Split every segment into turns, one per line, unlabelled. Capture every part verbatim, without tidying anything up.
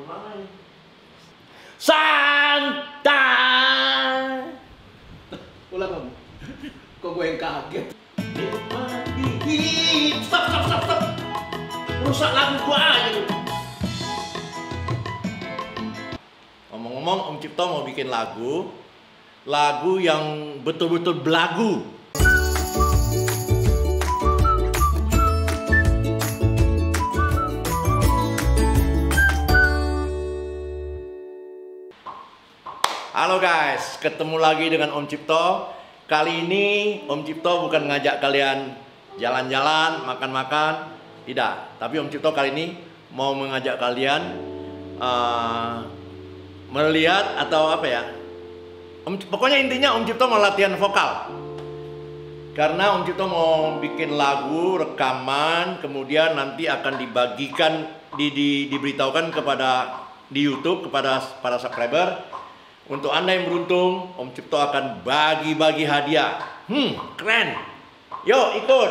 mana ini? Santai.
Ulang kamu. Kok gue yang kaget?
Stop, stop, stop, stop. Rusak lagu gua aja lu. Ngomong-ngomong, Om Cipto mau bikin lagu, lagu yang betul-betul belagu. Halo guys, ketemu lagi dengan Om Cipto. Kali ini Om Cipto bukan ngajak kalian jalan-jalan, makan-makan, tidak. Tapi Om Cipto kali ini mau mengajak kalian uh, melihat atau apa ya? Om, pokoknya intinya Om Cipto mau latihan vokal. Karena Om Cipto mau bikin lagu, rekaman, kemudian nanti akan dibagikan, di, di, diberitahukan kepada di YouTube kepada para subscriber. Untuk Anda yang beruntung, Om Cipto akan bagi-bagi hadiah. Hmm, keren. Yuk, ikut.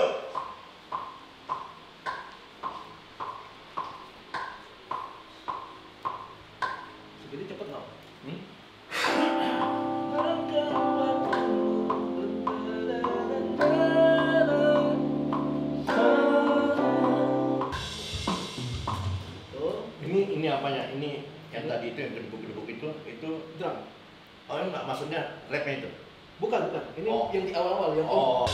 Segini cepet nggak?
Hmm? Ini ini apanya? Ini yang tadi itu yang gedebuk-gedebuk itu itu
Drum.
oh enggak, maksudnya rapnya itu?
Bukan, bukan. Ini
Oh.
yang di awal-awal yang
Oh.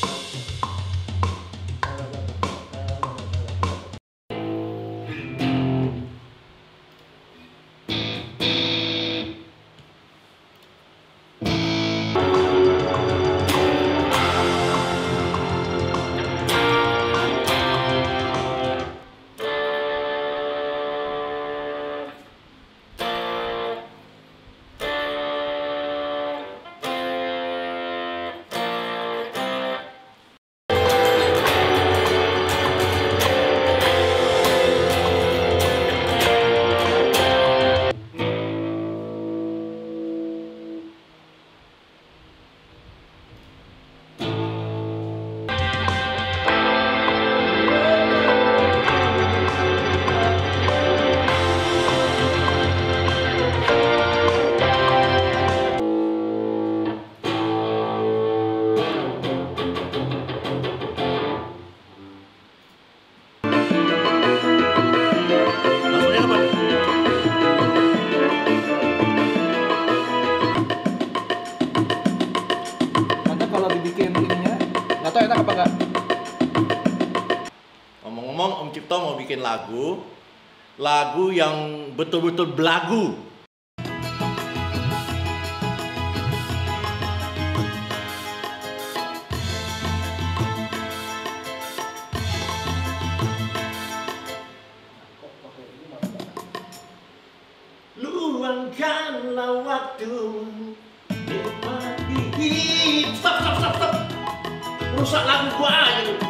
Maksudnya apa?
Nanti kalau dibikin ininya, nggak tahu enak apa nggak.
Ngomong-ngomong, Om Cipto mau bikin lagu, lagu yang betul-betul belagu.
Kok pakai ini malah nggak?
Luangkanlah waktu, nikmati. Stop, stop, stop, stop. Rusak lagu gua aja lu.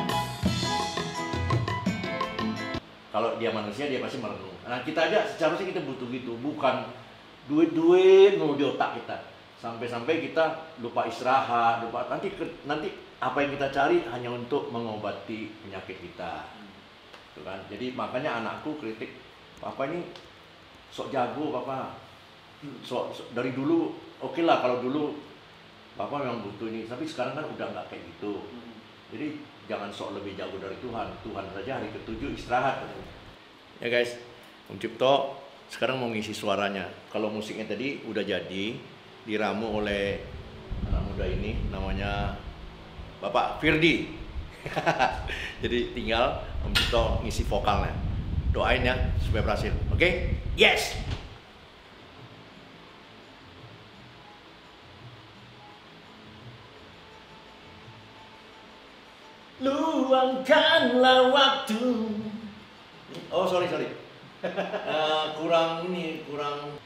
Kalau dia manusia, dia pasti merenung. Nah, kita aja seharusnya kita butuh gitu, bukan duit-duit mulu di otak kita. Sampai-sampai kita lupa istirahat, lupa nanti nanti apa yang kita cari hanya untuk mengobati penyakit kita. Tuh kan? Jadi makanya anakku kritik, "Papa ini sok jago, Papa. Sok, sok dari dulu oke lah kalau dulu Papa memang butuh ini, tapi sekarang kan udah nggak kayak gitu. Jadi jangan sok lebih jago dari Tuhan. Tuhan saja hari ketujuh istirahat." Ya guys, Om Cipto sekarang mau ngisi suaranya. Kalau musiknya tadi udah jadi, diramu oleh anak muda ini, namanya Bapak Firdi. Jadi tinggal Om Cipto ngisi vokalnya. Doain ya supaya berhasil. Oke? Okay? Yes. Luangkanlah waktu. Oh sorry sorry. Uh, kurang ini kurang.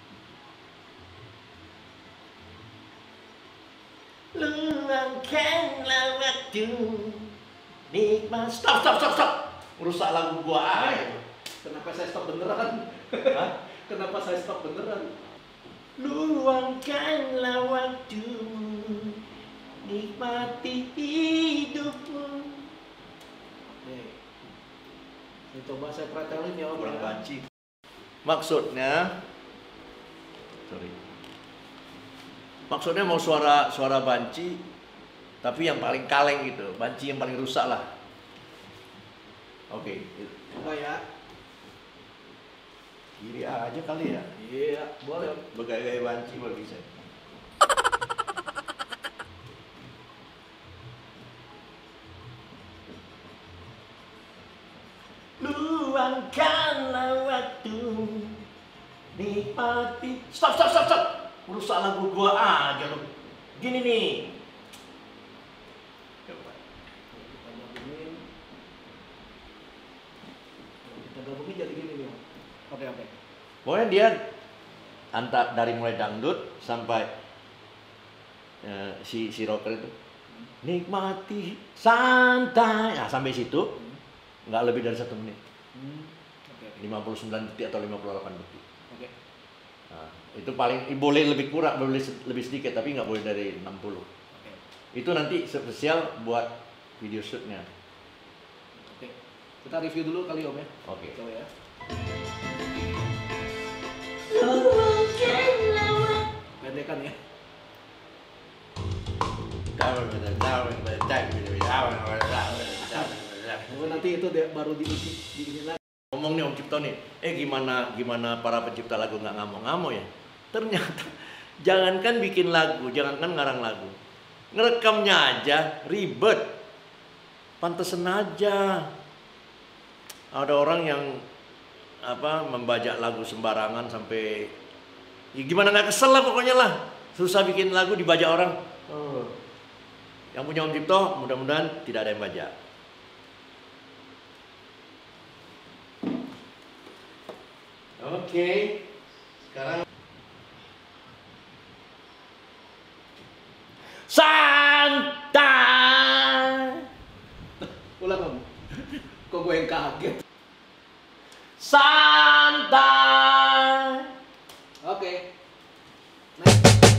Luangkanlah waktu. Nikmat. Stop stop stop stop. Merusak lagu gua aja.
Kenapa saya stop beneran?
Hah?
Kenapa saya stop beneran?
Luangkanlah waktu, nikmati hidupmu.
Nih, ini coba saya pretelin ya Om.
Kurang
ya.
banci. Maksudnya, sorry. Maksudnya mau suara suara banci, tapi yang paling kaleng gitu, banci yang paling rusak lah. Oke.
Coba ya.
Kiri aja kali ya.
Iya, boleh.
Bergaya-gaya banci boleh bisa. Luangkanlah waktu, nikmati. Stop, stop, stop, stop. Merusak lagu gua aja lu. Gini nih. Coba.
Kita gabungin. Kita gabungin jadi gini nih. Oke, oke.
Pokoknya dia antar dari mulai dangdut sampai eh, si si rocker itu nikmati santai, nah sampai situ nggak lebih dari satu menit,
Hmm. Oke, oke.
lima puluh sembilan detik atau lima puluh delapan detik.
Oke.
Nah, itu paling boleh lebih kurang, boleh se- lebih sedikit, tapi nggak boleh dari enam puluh.
Oke.
Itu nanti spesial buat video shootnya.
Oke. Kita review dulu kali Om ya.
Oke.
Coba ya. Pendekan ya. Oh, nanti itu dia baru diuji di ini lagi.
Ngomong nih Om Cipto nih, eh gimana gimana para pencipta lagu nggak ngamuk-ngamuk ya? Ternyata jangankan bikin lagu, jangankan ngarang lagu, ngerekamnya aja ribet. Pantesan aja ada orang yang apa membajak lagu sembarangan sampai ya gimana nggak kesel lah pokoknya lah, susah bikin lagu dibajak orang. Oh. Yang punya Om Cipto mudah-mudahan tidak ada yang bajak. Oke, sekarang santai,
Ulang Om. Kok gue yang kaget.
santai.
Oke. Next.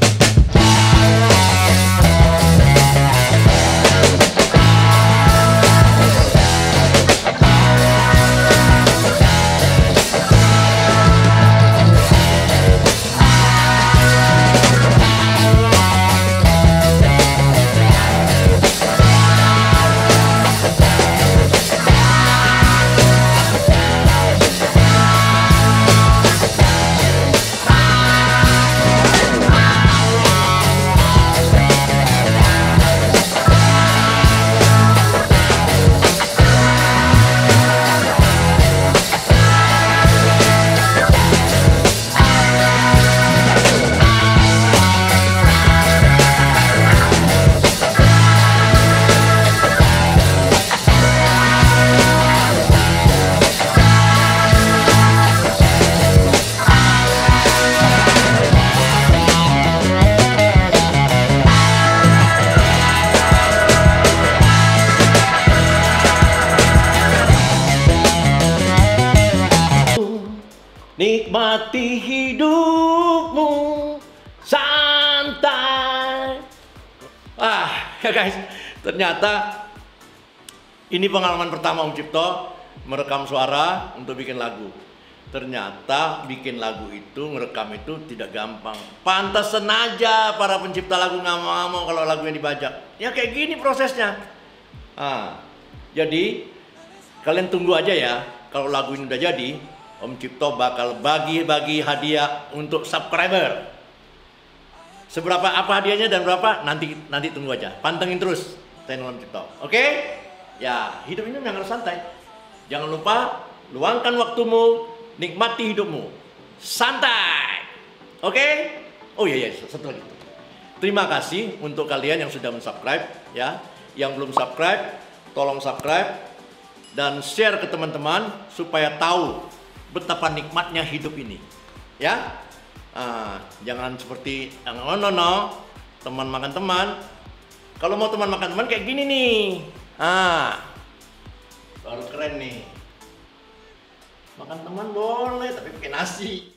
Nikmati hidupmu santai. Ah, ya guys, ternyata ini pengalaman pertama Om Cipto merekam suara untuk bikin lagu. Ternyata bikin lagu itu, ngerekam itu tidak gampang. Pantesan aja para pencipta lagu ngamuk-ngamuk kalau lagunya dibajak. Ya kayak gini prosesnya. Ah, jadi kalian tunggu aja ya, kalau lagu ini udah jadi, Om Cipto bakal bagi-bagi hadiah untuk subscriber. Seberapa apa hadiahnya dan berapa nanti nanti tunggu aja. Pantengin terus channel Om Cipto. Oke? Ya, hidup ini memang harus santai. Jangan lupa luangkan waktumu, nikmati hidupmu. Santai. Oke? Oh iya iya, satu lagi. Terima kasih untuk kalian yang sudah mensubscribe ya. Yang belum subscribe, tolong subscribe dan share ke teman-teman supaya tahu betapa nikmatnya hidup ini, ya. Ah, jangan seperti yang no no no, teman makan teman. Kalau mau teman makan teman kayak gini nih, ah, baru keren nih. Makan teman boleh, tapi pakai nasi.